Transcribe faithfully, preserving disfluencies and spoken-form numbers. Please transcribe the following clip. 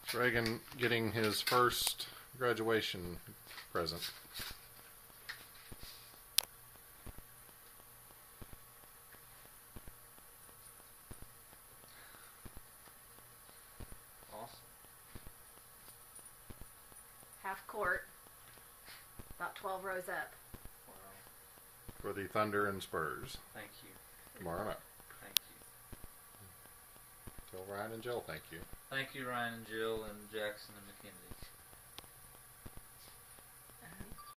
Reagan getting his first graduation present. Awesome. Half court. About twelve rows up. Wow. For the Thunder and Spurs. Thank you. Tomorrow night. Thank you. Tell Ryan and Jill thank you. Thank you, Ryan and Jill and Jackson and Mackenzie.